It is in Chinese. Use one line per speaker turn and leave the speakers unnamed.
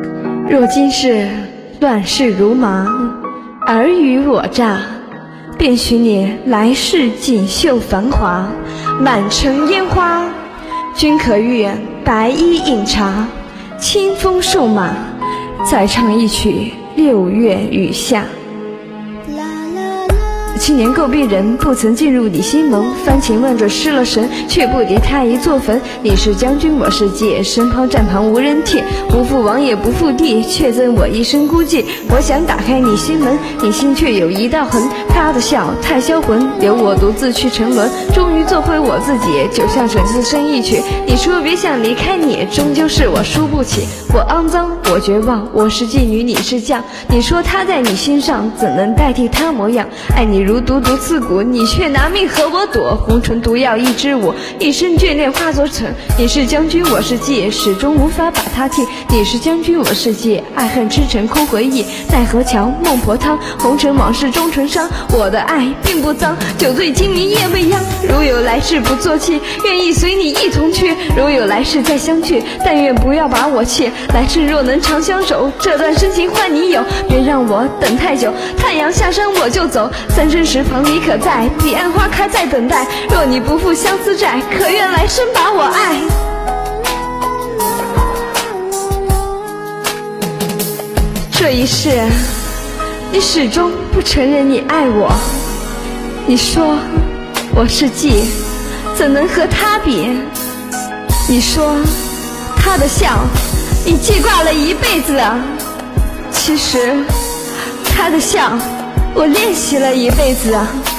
若今世乱世如麻，尔虞我诈，便许你来世锦绣繁华，满城烟花。君可遇白衣饮茶，清风瘦马，再唱一曲六月雨下。青年够逼人，不曾进入你心门，翻情乱转失了神，却不敌他一座坟。你是将军我是借，身旁站旁无人替，不负王也不负地，却赠我一生孤寂。我想打开你心门，你心却有一道痕，他的笑太销魂，留我独自去沉沦。终于做回我自己，就像是自身一曲。你说别想离开你，终究是我输不起。我肮脏，我绝望，我是妓女，你是将。你说他在你心上，怎能代替他模样？爱你如毒毒刺骨，你却拿命和我躲。红唇毒药一支舞，一生眷恋化作尘。你是将军我是妓，始终无法把他替。你是将军我是妓，爱恨痴沉空回忆。奈何桥孟婆汤，红尘往事终成伤。我的爱并不脏，酒醉今明夜未央。如有来世不做弃，愿意随你一同去。如有来世再相聚，但愿不要把我弃。来世若能长相守，这段深情换你有。别让我等太久，太阳下山我就走。三生石旁你可在，彼岸花开在等待。若你不负相思债，可愿来生把我爱。这一世你始终不承认你爱我，你说我是妓，怎能和他比？你说他的笑你记挂了一辈子啊，其实他的笑我练习了一辈子啊。